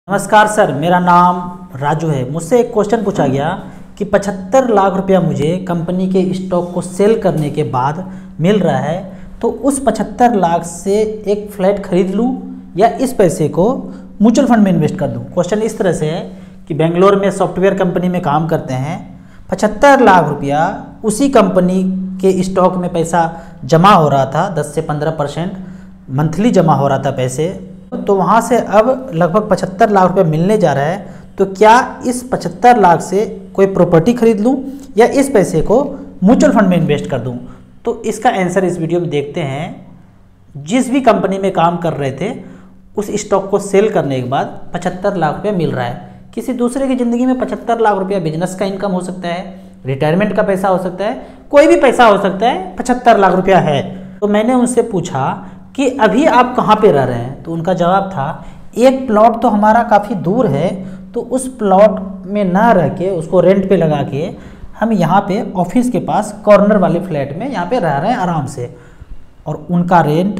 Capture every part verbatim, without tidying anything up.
नमस्कार सर, मेरा नाम राजू है। मुझसे एक क्वेश्चन पूछा गया कि पचहत्तर लाख रुपया मुझे कंपनी के स्टॉक को सेल करने के बाद मिल रहा है, तो उस पचहत्तर लाख से एक फ्लैट खरीद लूं या इस पैसे को म्यूचुअल फंड में इन्वेस्ट कर दूं। क्वेश्चन इस तरह से है कि बेंगलोर में सॉफ्टवेयर कंपनी में काम करते हैं, पचहत्तर लाख रुपया उसी कंपनी के स्टॉक में पैसा जमा हो रहा था, दस से पंद्रह परसेंट मंथली जमा हो रहा था पैसे, तो वहाँ से अब लगभग पचहत्तर लाख रुपए मिलने जा रहा है। तो क्या इस पचहत्तर लाख से कोई प्रॉपर्टी खरीद लूँ या इस पैसे को म्यूचुअल फंड में इन्वेस्ट कर दूँ? तो इसका आंसर इस वीडियो में देखते हैं। जिस भी कंपनी में काम कर रहे थे उस स्टॉक को सेल करने के बाद पचहत्तर लाख रुपया मिल रहा है। किसी दूसरे की ज़िंदगी में पचहत्तर लाख रुपया बिजनेस का इनकम हो सकता है, रिटायरमेंट का पैसा हो सकता है, कोई भी पैसा हो सकता है, पचहत्तर लाख रुपया है। तो मैंने उनसे पूछा कि अभी आप कहाँ पे रह रहे हैं, तो उनका जवाब था एक प्लॉट तो हमारा काफ़ी दूर है, तो उस प्लॉट में ना रह के उसको रेंट पे लगा के हम यहाँ पे ऑफिस के पास कॉर्नर वाले फ्लैट में यहाँ पे रह रहे हैं आराम से, और उनका रेंट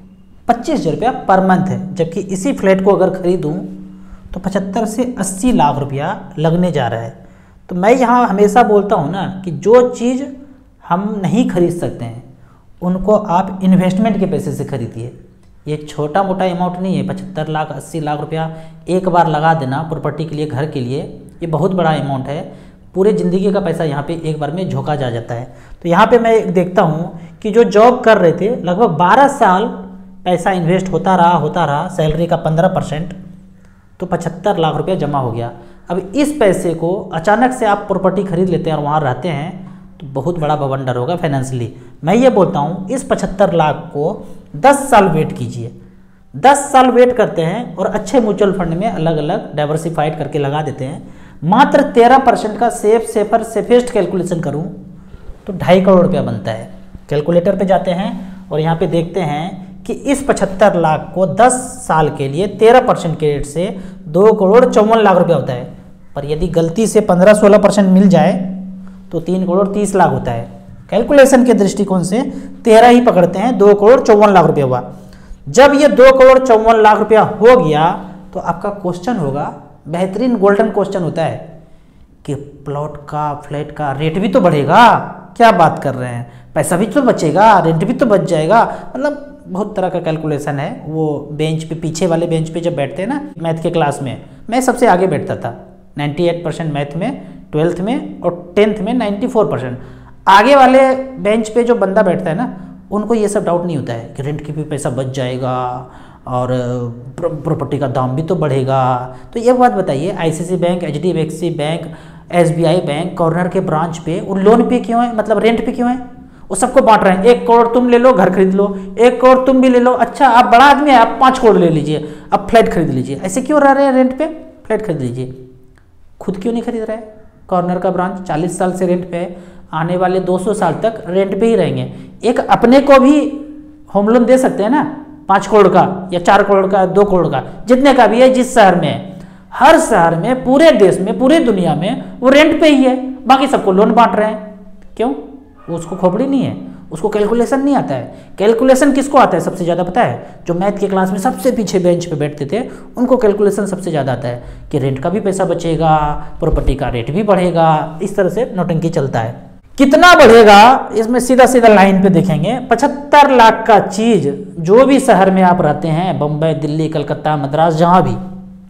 पच्चीस हज़ार रुपया पर मंथ है। जबकि इसी फ्लैट को अगर ख़रीदूँ तो पचहत्तर से अस्सी लाख रुपया लगने जा रहा है। तो मैं यहाँ हमेशा बोलता हूँ ना कि जो चीज़ हम नहीं खरीद सकते हैं उनको आप इन्वेस्टमेंट के पैसे से खरीदिए। ये छोटा मोटा अमाउंट नहीं है, पचहत्तर लाख अस्सी लाख रुपया एक बार लगा देना प्रॉपर्टी के लिए, घर के लिए, ये बहुत बड़ा अमाउंट है। पूरे ज़िंदगी का पैसा यहाँ पे एक बार में झोंका जा जाता है। तो यहाँ पे मैं देखता हूँ कि जो जॉब कर रहे थे लगभग बारह साल पैसा इन्वेस्ट होता रहा होता रहा सैलरी का पंद्रह परसेंट, तो पचहत्तर लाख रुपया जमा हो गया। अब इस पैसे को अचानक से आप प्रॉपर्टी खरीद लेते हैं और वहाँ रहते हैं तो बहुत बड़ा बवंडर होगा फाइनेंशियली। मैं ये बोलता हूँ इस पचहत्तर लाख को दस साल वेट कीजिए। दस साल वेट करते हैं और अच्छे म्यूचुअल फंड में अलग अलग डाइवर्सिफाइड करके लगा देते हैं। मात्र तेरह परसेंट का सेफ सेफर सेफेस्ट कैलकुलेशन करूँ तो ढाई करोड़ रुपया बनता है। कैलकुलेटर पे जाते हैं और यहाँ पे देखते हैं कि इस पचहत्तर लाख को दस साल के लिए तेरह परसेंट के रेट से दो करोड़ चौवन लाख रुपया होता है। पर यदि गलती से पंद्रह सोलह परसेंट मिल जाए तो तीन करोड़ तीस लाख होता है। कैलकुलेशन के दृष्टिकोण से तेरह ही पकड़ते हैं, दो करोड़ चौवन लाख रुपया हुआ। जब ये दो करोड़ चौवन लाख रुपया हो गया तो आपका क्वेश्चन होगा, बेहतरीन गोल्डन क्वेश्चन होता है कि प्लॉट का फ्लैट का रेट भी तो बढ़ेगा। क्या बात कर रहे हैं, पैसा भी तो बचेगा, रेंट भी तो बच जाएगा। मतलब बहुत तरह का कैलकुलेशन है। वो बेंच पे, पीछे वाले बेंच पे जब बैठते हैं ना मैथ के क्लास में, मैं सबसे आगे बैठता था, अट्ठानवे परसेंट मैथ में, ट्वेल्थ में, और टेंथ में चौरानवे परसेंट। आगे वाले बेंच पे जो बंदा बैठता है ना उनको ये सब डाउट नहीं होता है कि रेंट की भी पैसा बच जाएगा और प्रॉपर्टी का दाम भी तो बढ़ेगा। तो ये बात बताइए, ICICI bank, HDFC bank, SBI bank corner के ब्रांच पे वो लोन पे क्यों है, मतलब रेंट पे क्यों है? वो सबको बांट रहे हैं, एक करोड़ तुम ले लो घर खरीद लो, एक करोड़ तुम भी ले लो, अच्छा आप बड़ा आदमी है आप पाँच करोड़ ले लीजिए, अब फ्लैट खरीद लीजिए। ऐसे क्यों रह रहे हैं रेंट पे? फ्लैट खरीद लीजिए। खुद क्यों नहीं खरीद रहे? कॉर्नर का ब्रांच चालीस साल से रेंट पे है, आने वाले दो सौ साल तक रेंट पे ही रहेंगे। एक अपने को भी होम लोन दे सकते हैं ना, पाँच करोड़ का या चार करोड़ का, दो करोड़ का, जितने का भी है, जिस शहर में है। हर शहर में, पूरे देश में, पूरे दुनिया में वो रेंट पे ही है, बाकी सबको लोन बांट रहे हैं। क्यों? उसको खोपड़ी नहीं है, उसको कैलकुलेशन नहीं आता है। कैलकुलेशन किसको आता है सबसे ज़्यादा पता है? जो मैथ के क्लास में सबसे पीछे बेंच पे बैठते थे उनको कैलकुलेशन सबसे ज़्यादा आता है कि रेंट का भी पैसा बचेगा, प्रॉपर्टी का रेट भी बढ़ेगा। इस तरह से नौटंकी चलता है। कितना बढ़ेगा इसमें सीधा सीधा लाइन पे देखेंगे। पचहत्तर लाख का चीज़ जो भी शहर में आप रहते हैं, बम्बई, दिल्ली, कलकत्ता, मद्रास, जहाँ भी,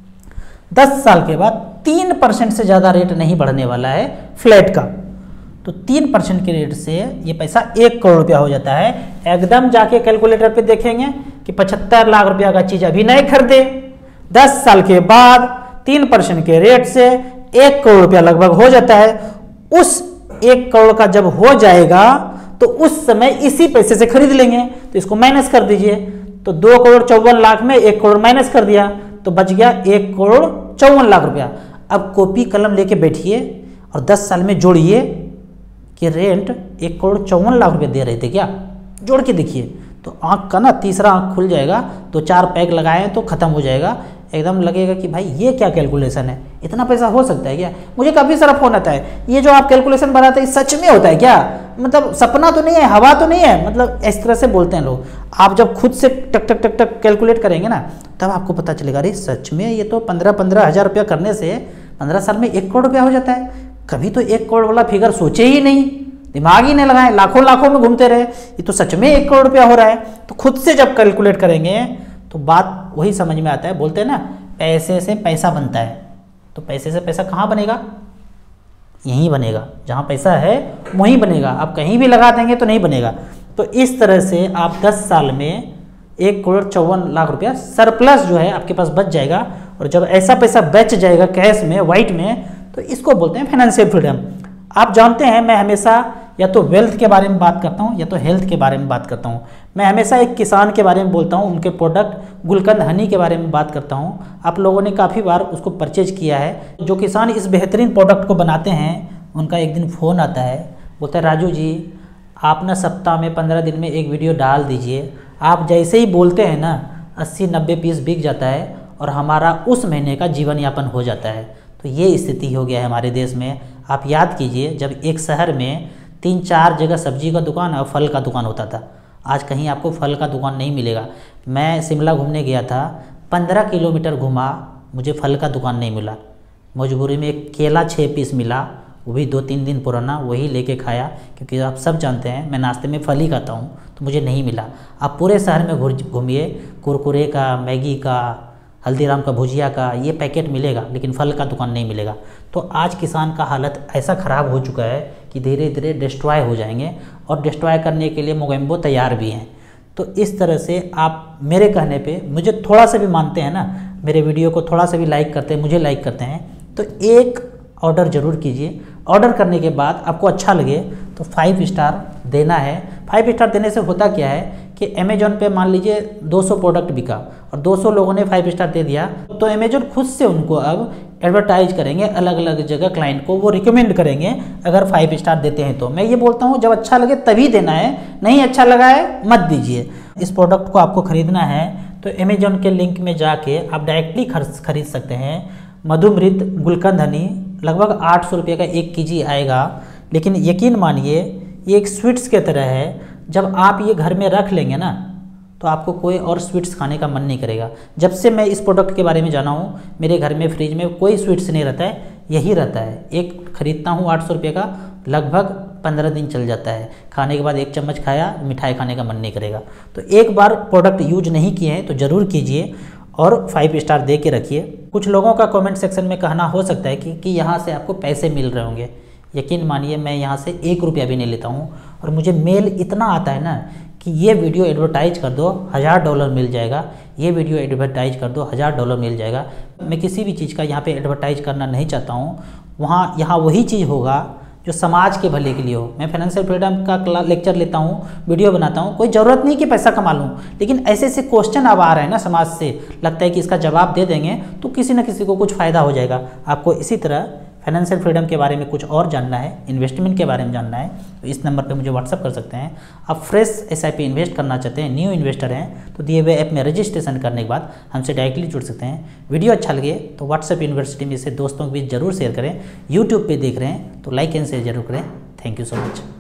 दस साल के बाद तीन परसेंट से ज़्यादा रेट नहीं बढ़ने वाला है फ्लैट का। तो तीन परसेंट के रेट से ये पैसा एक करोड़ रुपया हो जाता है। एकदम जाके कैलकुलेटर पे देखेंगे कि पचहत्तर लाख रुपया का चीज अभी नहीं खरीदे, दस साल के बाद तीन परसेंट के रेट से एक करोड़ रुपया लगभग हो जाता है। उस एक करोड़ का जब हो जाएगा तो उस समय इसी पैसे से खरीद लेंगे। तो इसको माइनस कर दीजिए, तो दो करोड़ चौवन लाख में एक करोड़ माइनस कर दिया तो बच गया एक करोड़ चौवन लाख रुपया। अब कॉपी कलम लेके बैठिए और दस साल में जोड़िए कि रेंट एक करोड़ चौवन लाख रुपए दे रहे थे क्या, जोड़ के देखिए तो आँख का ना तीसरा आँख खुल जाएगा। तो चार पैग लगाए तो खत्म हो जाएगा। एकदम लगेगा कि भाई ये क्या कैलकुलेशन है, इतना पैसा हो सकता है क्या। मुझे काफ़ी सारा फ़ोन आता है, ये जो आप कैलकुलेशन बनाते हैं सच में होता है क्या, मतलब सपना तो नहीं है, हवा तो नहीं है, मतलब इस तरह से बोलते हैं लोग। आप जब खुद से टक टक टक टक कैलकुलेट करेंगे ना, तब आपको पता चलेगा अरे सच में ये तो पंद्रह पंद्रह हज़ार रुपया करने से पंद्रह साल में एक करोड़ रुपया हो जाता है। कभी तो एक करोड़ वाला फिगर सोचे ही नहीं, दिमाग ही नहीं लगाए, लाखों लाखों में घूमते रहे, ये तो सच में एक करोड़ रुपया हो रहा है। तो खुद से जब कैलकुलेट करेंगे तो बात वही समझ में आता है। बोलते हैं ना पैसे से पैसा बनता है, तो पैसे से पैसा कहाँ बनेगा, यहीं बनेगा, जहाँ पैसा है वहीं बनेगा। आप कहीं भी लगा देंगे तो नहीं बनेगा। तो इस तरह से आप दस साल में एक करोड़ चौवन लाख रुपया सरप्लस जो है आपके पास बच जाएगा। और जब ऐसा पैसा बच जाएगा कैश में, वाइट में, तो इसको बोलते हैं फाइनेंशियल फ्रीडम। आप जानते हैं मैं हमेशा या तो वेल्थ के बारे में बात करता हूँ या तो हेल्थ के बारे में बात करता हूँ। मैं हमेशा एक किसान के बारे में बोलता हूँ, उनके प्रोडक्ट गुलकंद हनी के बारे में बात करता हूँ। आप लोगों ने काफ़ी बार उसको परचेज किया है। जो किसान इस बेहतरीन प्रोडक्ट को बनाते हैं, उनका एक दिन फ़ोन आता है, बोलता है राजू जी आप ना सप्ताह में पंद्रह दिन में एक वीडियो डाल दीजिए। आप जैसे ही बोलते हैं ना अस्सी नब्बे पीस बिक जाता है और हमारा उस महीने का जीवन यापन हो जाता है। तो ये स्थिति हो गया है हमारे देश में। आप याद कीजिए जब एक शहर में तीन चार जगह सब्जी का दुकान और फल का दुकान होता था, आज कहीं आपको फल का दुकान नहीं मिलेगा। मैं शिमला घूमने गया था, पंद्रह किलोमीटर घूमा, मुझे फल का दुकान नहीं मिला। मजबूरी में एक केला छः पीस मिला, वो भी दो तीन दिन पुराना, वही लेके खाया, क्योंकि आप सब जानते हैं मैं नाश्ते में फल ही खाता हूँ, तो मुझे नहीं मिला। आप पूरे शहर में घूमिए, कुरकुरे का, मैगी का, हल्दीराम का भुजिया का ये पैकेट मिलेगा, लेकिन फल का दुकान नहीं मिलेगा। तो आज किसान का हालत ऐसा ख़राब हो चुका है कि धीरे धीरे डिस्ट्रॉय हो जाएंगे, और डिस्ट्रॉय करने के लिए मोगेम्बो तैयार भी हैं। तो इस तरह से आप मेरे कहने पे मुझे थोड़ा सा भी मानते हैं ना, मेरे वीडियो को थोड़ा सा भी लाइक करते हैं, मुझे लाइक करते हैं, तो एक ऑर्डर ज़रूर कीजिए। ऑर्डर करने के बाद आपको अच्छा लगे तो फाइव स्टार देना है। फाइव स्टार देने से होता क्या है कि अमेजोन पे मान लीजिए दो सौ प्रोडक्ट बिका और दो सौ लोगों ने फाइव स्टार दे दिया, तो अमेजोन खुद से उनको अब एडवर्टाइज करेंगे, अलग अलग जगह क्लाइंट को वो रिकमेंड करेंगे अगर फाइव स्टार देते हैं तो। मैं ये बोलता हूँ जब अच्छा लगे तभी देना है, नहीं अच्छा लगा है मत दीजिए। इस प्रोडक्ट को आपको ख़रीदना है तो अमेजोन के लिंक में जाके आप डायरेक्टली खरीद सकते हैं। मधुमृत गुलकंद हनी लगभग आठ सौ रुपये का एक के जी आएगा, लेकिन यकीन मानिए ये एक स्वीट्स के तरह है। जब आप ये घर में रख लेंगे ना तो आपको कोई और स्वीट्स खाने का मन नहीं करेगा। जब से मैं इस प्रोडक्ट के बारे में जाना हूँ, मेरे घर में फ्रिज में कोई स्वीट्स नहीं रहता है, यही रहता है। एक खरीदता हूँ आठ सौ रुपये का, लगभग पंद्रह दिन चल जाता है। खाने के बाद एक चम्मच खाया, मिठाई खाने का मन नहीं करेगा। तो एक बार प्रोडक्ट यूज नहीं किए हैं तो ज़रूर कीजिए और फाइव स्टार दे के रखिए। कुछ लोगों का कमेंट सेक्शन में कहना हो सकता है कि कि यहाँ से आपको पैसे मिल रहे होंगे। यकीन मानिए मैं यहाँ से एक रुपया भी नहीं लेता हूँ, और मुझे मेल इतना आता है ना कि ये वीडियो एडवर्टाइज कर दो हज़ार डॉलर मिल जाएगा, ये वीडियो एडवर्टाइज कर दो हज़ार डॉलर मिल जाएगा। मैं किसी भी चीज़ का यहाँ पे एडवर्टाइज करना नहीं चाहता हूँ। वहाँ यहाँ वही चीज़ होगा जो समाज के भले के लिए हो। मैं फाइनेंशियल फ्रीडम का लेक्चर लेता हूँ, वीडियो बनाता हूँ, कोई ज़रूरत नहीं कि पैसा कमा लूँ, लेकिन ऐसे ऐसे क्वेश्चन अब आ रहे हैं ना समाज से, लगता है कि इसका जवाब दे देंगे तो किसी न किसी को कुछ फ़ायदा हो जाएगा। आपको इसी तरह फाइनेंशियल फ्रीडम के बारे में कुछ और जानना है, इन्वेस्टमेंट के बारे में जानना है, तो इस नंबर पे मुझे व्हाट्सअप कर सकते हैं। आप फ्रेश एसआईपी इन्वेस्ट करना चाहते हैं, न्यू इन्वेस्टर हैं, तो दिए हुए ऐप में रजिस्ट्रेशन करने के बाद हमसे डायरेक्टली जुड़ सकते हैं। वीडियो अच्छा लगे तो व्हाट्सएप यूनिवर्सिटी में इसे दोस्तों के बीच जरूर शेयर करें। यूट्यूब पे देख रहे हैं तो लाइक एंड शेयर जरूर करें। Thank you so much.